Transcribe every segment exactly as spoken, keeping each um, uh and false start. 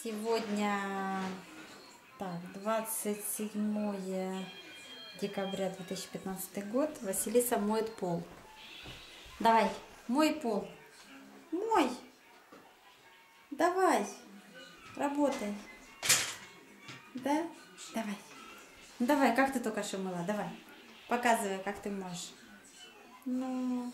Сегодня так, двадцать седьмое декабря две тысячи пятнадцатый год. Василиса моет пол. Давай, мой пол. Мой. Давай. Работай. Да? Давай. Ну, давай, как ты только что мыла? Давай. Показывай, как ты можешь. Ну.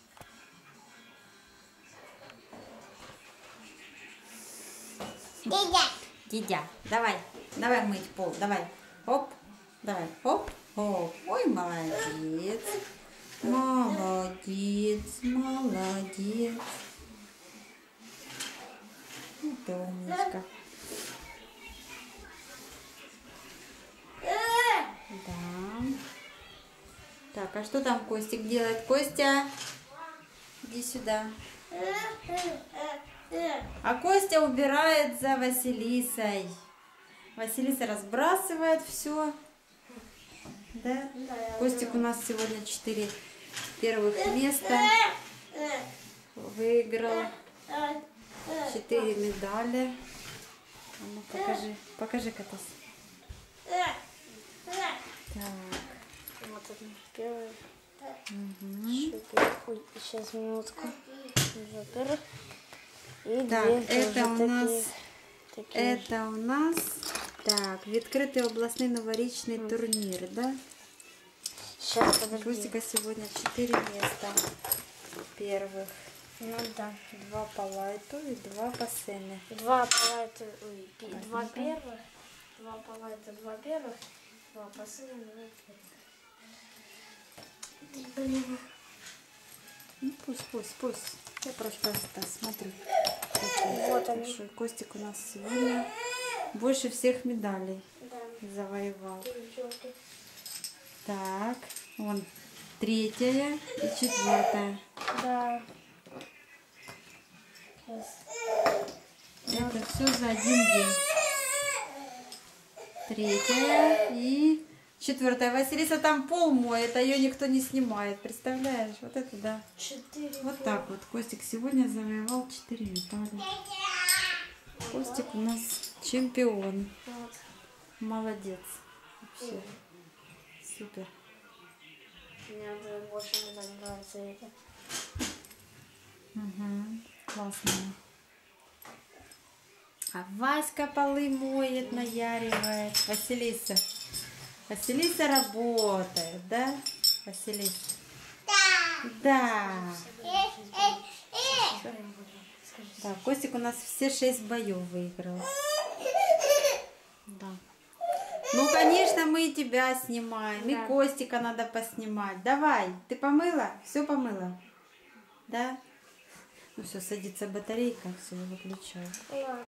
Дидя. Дидя, давай, давай мыть пол, давай, оп, давай, оп, оп, ой, молодец, молодец, молодец, вот умничка, да, так, а что там Костик делает? Костя, иди сюда. А Костя убирает за Василисой. Василиса разбрасывает все. Да? Костик у нас сегодня четыре первых места. Выиграл. Четыре медали. А ну, покажи. Покажи, Катас. Так. Вот это первый. Угу. Ой, сейчас минутку. Во-первых. И Так, две это у такие, нас, такие. это у нас, так, відкритий областний новорічний Mm. турнир, да? Сейчас, подожди. Костика сегодня четыре места первых. Ну да. Два по лайту и два по семе. Два по лайту, ой, пи- Так, два ну-ка. первых. Два по лайту, два первых. Два последних, два первых. Блин. Ну пусть, пусть, пусть. Я просто это смотрю. Вот они. Большой Костик у нас сегодня больше всех медалей Да. завоевал. Девчонки. Так, вон третья и четвертая. Да. Сейчас. Это все за один день. Третья и четвертая. Василиса там пол моет, а ее никто не снимает. Представляешь? Вот это да. Четыре. Вот так вот. Костик сегодня завоевал четыре медали. Костик у нас чемпион. Вот. Молодец. Вообще. Супер. Мне больше не нравится это. Угу. Классно. А Васька полы моет, наяривает. Василиса. Василиса работает, да? Василиса. Да. Да, Костик у нас все шесть боев выиграл. Да. Ну, конечно, мы и тебя снимаем. И Да. Костика надо поснимать. Давай. Ты помыла? Все помыла? Да? Ну все, садится батарейка, все, выключаю. Ладно.